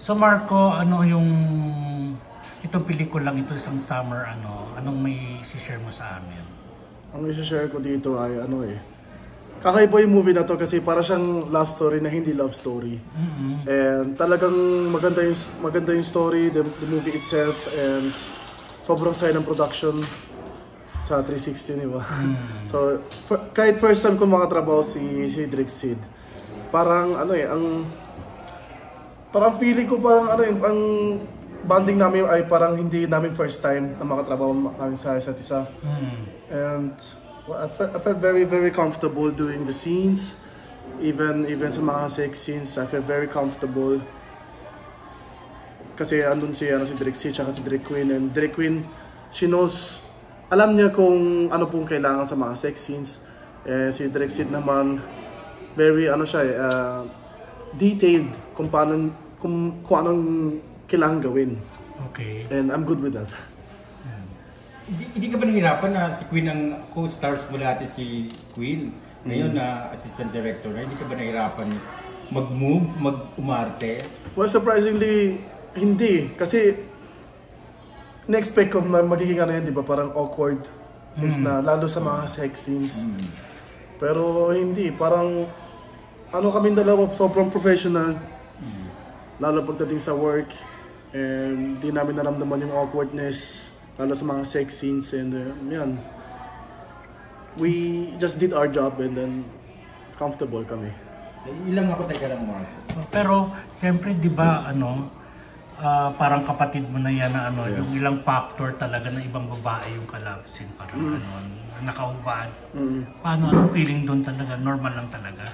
So Marco, ano yung itong pelikulang ito isang summer anong may share mo sa amin? Ang i-share ko dito ay kakaiba yung movie na to kasi para siyang love story na hindi love story. And talagang maganda yung story, the movie itself, and sobrang saya ng production sa 360, di ba? So, kahit first time ko makatrabaho si Drake Sid, parang parang feeling ko ang bonding namin ay parang hindi namin first time na makatrabaho namin sa isa't isa. And well, I felt very, very comfortable doing the scenes. Even sa mga sex scenes, I felt very comfortable. Kasi andun si Drake Sid at si Drake Queen. And Drake Queen, she knows, alam niya kung ano pong kailangan sa mga sex scenes. Si Drake Sid naman, very detailed kung anong kailangan gawin. Okay. And I'm good with that. Hindi ka ba nahirapan na si Queen ang co-stars mo dati si Queen? Ngayon na assistant director na, hindi ka ba nahirapan mag-move, mag-umarte? Well, surprisingly, hindi. Kasi, na-expect ko magiging di ba? Parang awkward. Since lalo sa mga sex scenes. Pero hindi. Parang, kaming dalawa, sobrang professional. Lalo pagdating sa work. And di namin naramdaman yung awkwardness. Lalo sa mga sex scenes and yan. We just did our job and then comfortable kami. Ilang ako tayo lang, Marco. Pero siyempre 'di ba parang kapatid mo na yan na Yes. yung ilang factor talaga na ibang babae yung kalapsin parang nakahubad. Paano ang feeling doon talaga? Normal lang talaga?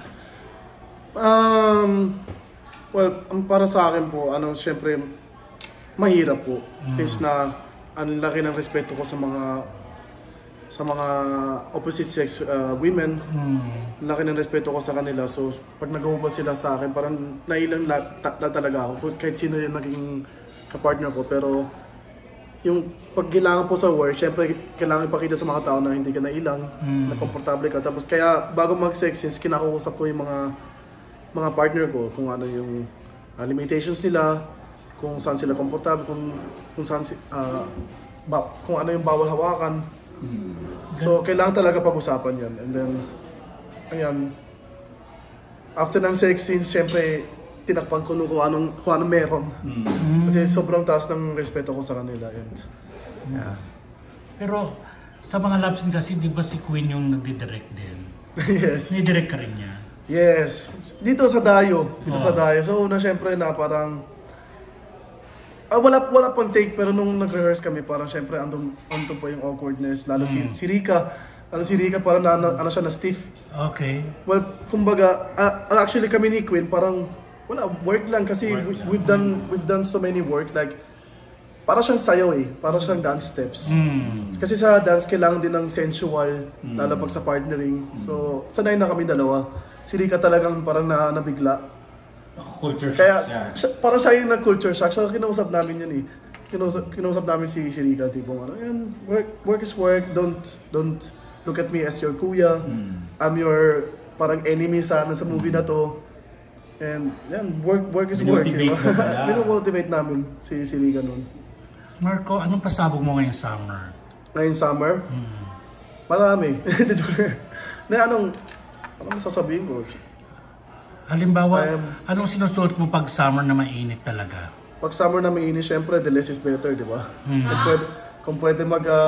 Well, para sa akin po, siyempre mahirap po since na ang laki ng respeto ko sa mga opposite sex women. Ang laki ng respeto ko sa kanila. So, pag nag-uubas sila sa akin, parang nailang talaga ako. Kahit sino yung naging kapartner ko. Pero, yung pag kailangan po sa work, syempre, kailangan ipakita sa mga tao na hindi ka nailang, na komportable ka. Tapos, kaya bago mag-sex scenes, kinakausap ko yung mga partner ko kung ano yung limitations nila, kung saan sila komportable, kung saan kung ano yung bawal hawakan. So, kailangan talaga pag-usapan yan. And then, ayan, after ng sex scenes, syempre, tinakpan ko kung anong meron. Kasi sobrang taas ng respeto ko sa kanila. And, yeah. Pero sa mga love scene kasi di ba si Queen yung nagdi-direct din? Yes. Ni-direct ka rin niya? Yes. Dito sa Dayo. So, una syempre na parang wala pang take, pero nung nag-rehearse kami, parang syempre andun pa yung awkwardness. Lalo si Rika. Parang siya na stiff. Okay. Well, kumbaga, actually kami ni Queen, parang wala, work lang kasi we've done so many work, like, para siyang sayaw para siyang dance steps. Kasi sa dance, kailangan din ng sensual, lalo pag sa partnering. So, sanay na kami dalawa. Si Rika talagang parang nabigla. Culture shock Kaya, siya. para siya yung nag-culture shock. So, kinausap namin yan Kinausap namin si Rika, tipong work is work, don't look at me as your kuya. I'm your parang enemy sa movie na to. And yan, work is work. Minomotivate namin si Rika nun. Marco, anong pasabog mo ngayong summer? Ngayong summer? Marami. Anong sasabihin ko? Halimbawa, anong sinusuot mo pag summer na mainit talaga? Pag summer na mainit, syempre, the less is better, di ba? Kung pwede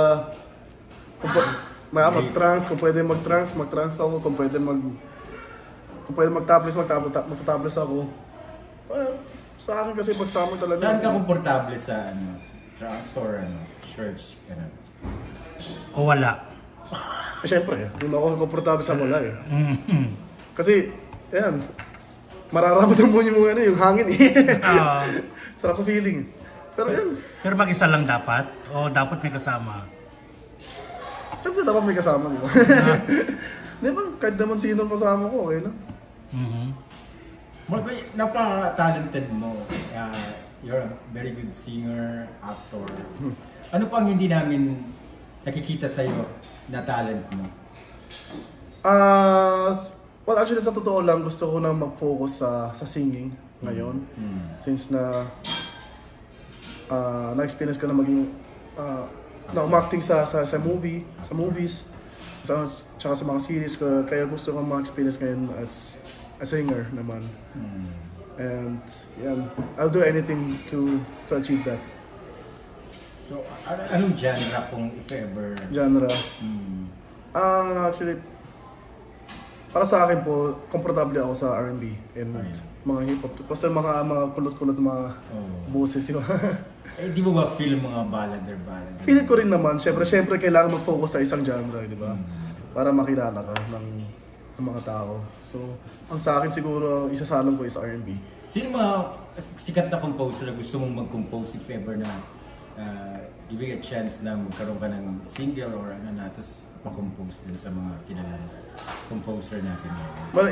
mag-trunks, kung pwede mag-trunks ako, kung pwede mag-topless ako. Sa akin kasi pag summer talaga. Saan ka komportable sa trunks or shirts? O wala? Syempre, hindi ako komportable sa wala Kasi, yan, mararamdaman mo yung hangin Sarap sa feeling. Pero yan. Pero mag-isa lang dapat? O dapat may kasama? Siyempre dapat may kasama, di ba? Di ba, kahit naman sino kasama ko, okay lang. Marco, napaka-talented mo. You're a very good singer, actor. Ano pang hindi namin nakikita sa'yo na talent mo? Well, actually, sa totoo lang, gusto ko na mag-focus sa singing. ngayon. Since na na-experience ko na maging na umacting sa movies, tsaka sa mga series ko, kaya gusto ko ma-experience ngayon as a singer naman. And yan, I'll do anything to achieve that. So, anong genre kung if ever? Genre? Actually, para sa akin po, komportable ako sa R&B and mga hip-hop. Basta mga kulot-kulot mga boses, di ba? Di mo ba feel mga ballad? Feel ko rin naman. Siyempre kailangan mag-focus sa isang genre, di ba? Para makilala ka ng mga tao. So, ang sa akin siguro, isasalong ko is R&B. Sino mga sikat na composer na gusto mong mag-compose if ever na giving a chance na magkaroon ka ng single or ano na, tapos ma-compose din sa mga kilalang composer natin? Well,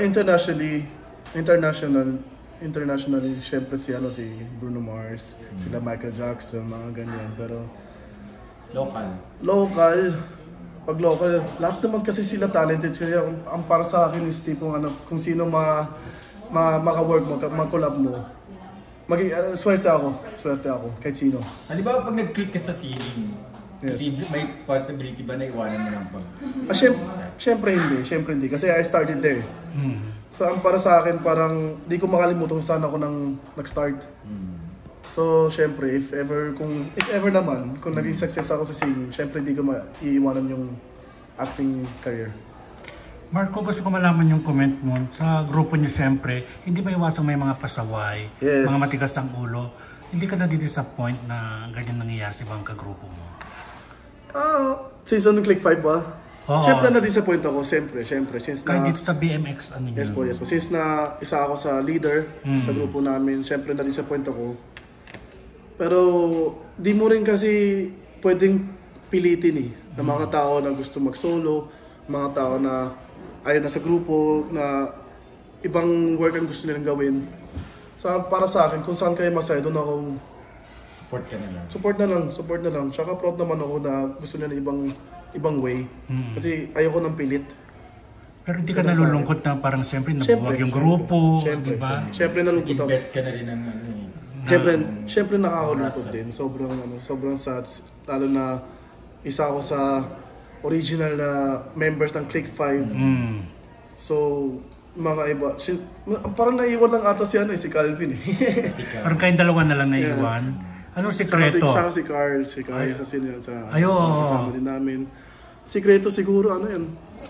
internationally, syempre si Bruno Mars, sila Michael Jackson, mga ganyan. Pero local, pag local, lahat naman kasi sila talented. Kaya ang para sa akin is tipong kung sino maka-work mo, mag-collab mo. Swerte ako, kahit sino. Halimbawa, pag nag-click ka sa scene, may possibility ba na iwanan mo ng pag? Syempre hindi. Kasi I started there. So, ang para sa akin, parang di ko makalimutan kung saan ako nag-start. So, syempre, if ever naman, kung naging success ako sa singing, syempre di ko maiiwanan yung acting career. Marco, gusto ko malaman yung comment mo. Sa grupo niyo siyempre, hindi ba iwasang may mga pasaway, mga matigas ang ulo. Hindi ka na-disappoint na ganyan nangyayari sa ibang kagrupo mo? Season ng Click 5 ba? Oo. Siyempre na-disappoint ako, siyempre. Since kahit dito sa BMX, ano yun? Yes po. Since na isa ako sa leader sa grupo namin, siyempre na-disappoint ako. Pero di mo rin kasi pwedeng pilitin ng mga tao na gusto mag-solo, mga tao na ayaw na sa grupo, na ibang work ang gusto nilang gawin. So para sa akin, kung saan kayo masaya, doon ako Support ka na lang. Support na lang. Tsaka proud naman ako na gusto nila ibang way. Kasi ayoko ng pilit. Pero hindi ka nalulungkot na parang siyempre nabuwag yung grupo, di ba? Siyempre nalungkot ako. Invest ka na rin ng Siyempre nakakalungkot din. Sobrang sad. Lalo na isa ako sa original na members ng Click 5. So, mga iba. Parang naiwan lang ata si Calvin eh. Parang kayong dalawa na lang naiwan. Anong sikreto? Tsaka si Carl. Ayo. Kasama din namin. Sikreto siguro, yan?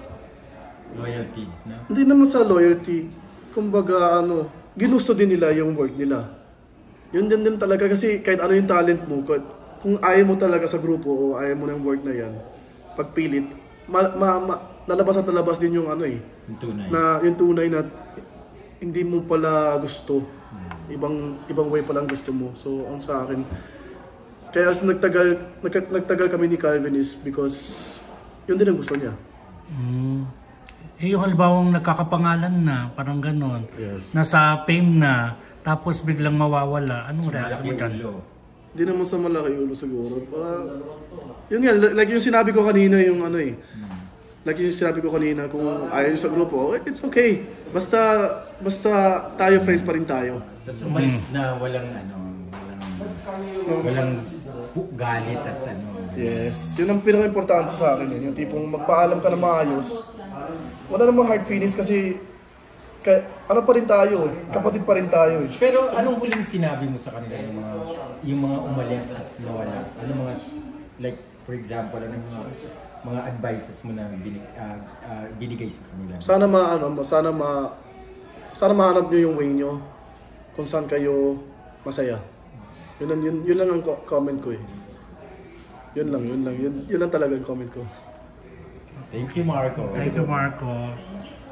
Loyalty, no? Hindi naman sa loyalty. Kumbaga, ginusto din nila yung work nila. Yun din talaga kasi kahit ano yung talent mo, kung ayaw mo talaga sa grupo o ayaw mo ng work na yan, pagpilit, lalabas at lalabas din yung yung tunay. Yung tunay na hindi mo pala gusto. Ibang way palang gusto mo. So, ang sa akin, kaya nagtagal kami ni Calvin is because yun din ang gusto niya. Yung halibawang nagkakapangalan na, parang ganon. Yes. Nasa fame na, tapos biglang mawawala. Anong reaction mo dyan? Hindi naman sa malaki ulo siguro. Yun nga, like yung sinabi ko kanina, like yung sinabi ko kanina, kung ayaw sa grupo, it's okay. Basta tayo, friends pa rin tayo. Tapos umalis na walang galit at Yes, yun ang pinaka-importante sa akin. Yung tipong magpaalam ka na maayos. Wala namang hard feelings kasi ano pa rin tayo, kapatid pa rin tayo. Pero anong huling sinabi mo sa kanila yung mga umalis at nawala? Ano mga, like for example, anong mga advices mo na binigay sa kanila? Sana mahanap nyo yung way nyo kung saan kayo masaya. Yun lang ang comment ko eh. Yun lang talaga ang comment ko. Thank you, Marco. Thank you, Marco.